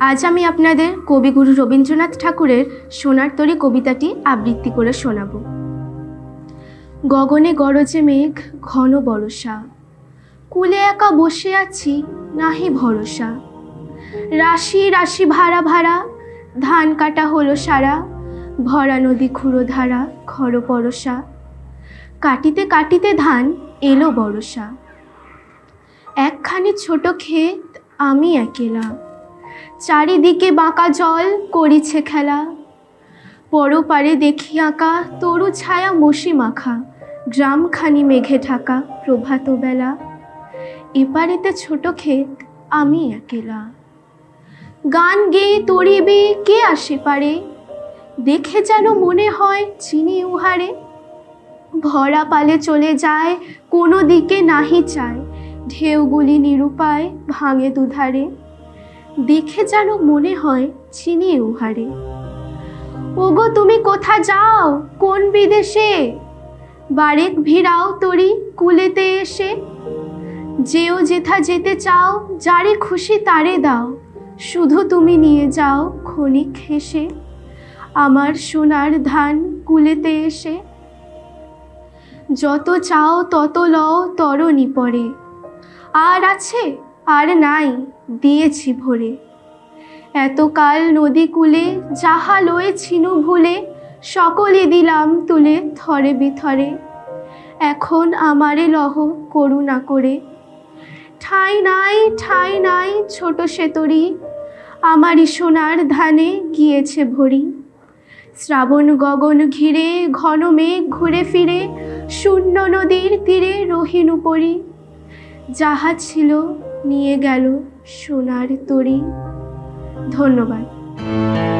আজ আমি আপনাদের কবিগুরু রবীন্দ্রনাথ ঠাকুরের সোনার তরী কবিতাটি আবৃত্তি করে শোনাব। গগনে গরজে মেঘ ঘন বরষা, কুলে একা বসে আছি নাহি ভরসা। রাশি রাশি ভাড়া ভাড়া, ধান কাটা হলো সারা, ভরা নদী ক্ষুরধারা খর পরশা। কাটিতে কাটিতে ধান এলো বরষা, একখানি ছোট ক্ষেত আমি একেলা, চারিদিকে বাঁকা জল করিছে খেলা। পরপারে দেখি আঁকা তরু ছায়া মশি মাখা, গ্রামখানি মেঘে ঢাকা প্রভাত বেলা। এপারেতে ছোট ক্ষেত আমি একেলা, গান গেয়ে তরিবে কে আসে পারে, দেখে যেন মনে হয় চিনি উহারে। ভরা পালে চলে যায় কোনো দিকে নাহি চায়, ঢেউগুলি নিরুপায় ভাঙে দুধারে, দেখে যেন মনে হয় চিনি উহারে। ওগো তুমি কোথা যাও কোন বিদেশে, বারেক ভিড়াও তরি কুলেতে এসে। যেও যেথা যেতে চাও, যারে খুশি তারে দাও, শুধু তুমি নিয়ে যাও ক্ষণিক হেসে, আমার সোনার ধান কুলেতে এসে। যত চাও তত লও তরণী পরে, আর আছে আর নাই দিয়েছি ভরে। এতকাল নদী কূলে যাহা লয়েছিনু ভুলে, সকলে দিলাম তুলে থরে বিথরে। এখন আমারে লহ করুণা করে, ঠাঁই নাই ছোট সেতরি, আমারই সোনার ধানে গিয়েছে ভরি। শ্রাবণ গগন ঘিরে ঘন মেঘ ঘুরে ফিরে, শূন্য নদীর তীরে রহিনু পরি। যাহা ছিল নিয়ে গেল সোনার তরী। ধন্যবাদ।